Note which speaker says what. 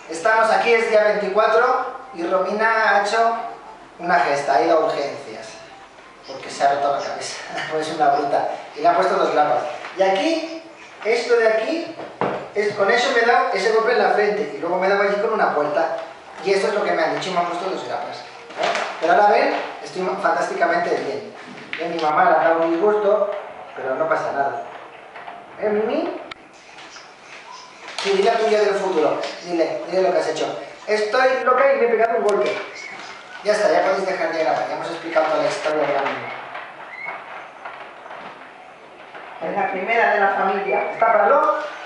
Speaker 1: Estamos aquí, es día 24 y Romina ha hecho una gesta, ha ido a urgencias porque se ha roto la cabeza, pues es una bruta, y le ha puesto 2 grapas. Y aquí, esto de aquí, con eso me he dado ese golpe en la frente y luego me he dado allí con una puerta, y esto es lo que me han dicho y me han puesto 2 grapas. Pero ahora ven, estoy fantásticamente bien. Mi mamá le ha dado un disgusto, pero no pasa nada. Mimi? Sí, dile a tu yo del futuro, dile lo que has hecho. Estoy loca y me he pegado un golpe. Ya está, ya podéis dejar de grabar, ya hemos explicado toda la historia de la niña.
Speaker 2: Es la primera de la familia.
Speaker 1: Tápalo.